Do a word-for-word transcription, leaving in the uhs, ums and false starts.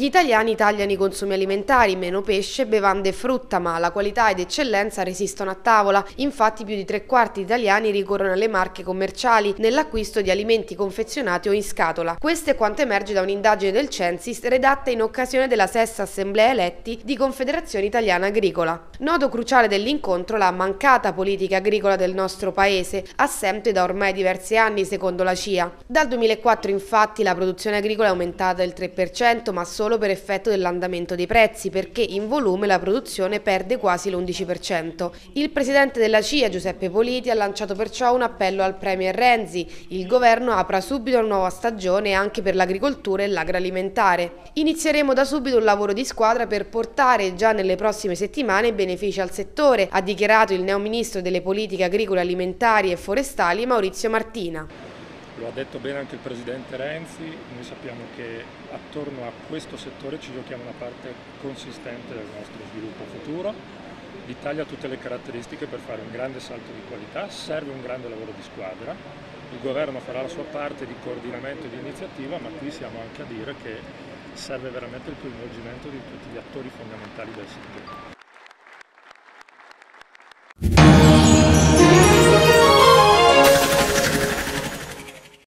Gli italiani tagliano i consumi alimentari, meno pesce, bevande e frutta, ma la qualità ed eccellenza resistono a tavola. Infatti più di tre quarti italiani ricorrono alle marche commerciali nell'acquisto di alimenti confezionati o in scatola. Questo è quanto emerge da un'indagine del Censis redatta in occasione della sesta Assemblea eletti di Confederazione Italiana Agricola. Nodo cruciale dell'incontro la mancata politica agricola del nostro paese, assente da ormai diversi anni secondo la C I A. Dal duemilaquattro infatti la produzione agricola è aumentata del tre per cento, ma solo per effetto dell'andamento dei prezzi, perché in volume la produzione perde quasi l'undici per cento. Il presidente della C I A, Giuseppe Politi, ha lanciato perciò un appello al premier Renzi: il governo apra subito una nuova stagione anche per l'agricoltura e l'agroalimentare. Inizieremo da subito un lavoro di squadra per portare già nelle prossime settimane benefici al settore, ha dichiarato il neoministro delle politiche agricole, alimentari e forestali Maurizio Martina. Lo ha detto bene anche il presidente Renzi, noi sappiamo che attorno a questo settore ci giochiamo una parte consistente del nostro sviluppo futuro. L'Italia ha tutte le caratteristiche per fare un grande salto di qualità, serve un grande lavoro di squadra, il governo farà la sua parte di coordinamento e di iniziativa, ma qui siamo anche a dire che serve veramente il coinvolgimento di tutti gli attori fondamentali del settore.